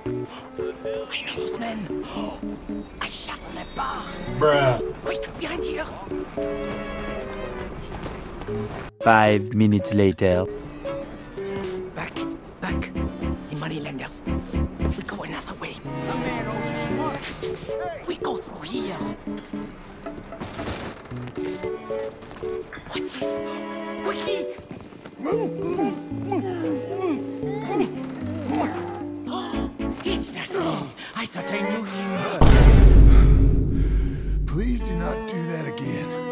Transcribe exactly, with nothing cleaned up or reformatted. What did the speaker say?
I know those men. I shot on that bar. Bruh. Quick, behind here. Five minutes later. Back, back. The moneylenders. We go another way. A man owes you money. Hey. We go through here. What's this? Quickly! It's nothing. I thought I knew him. Please do not do that again.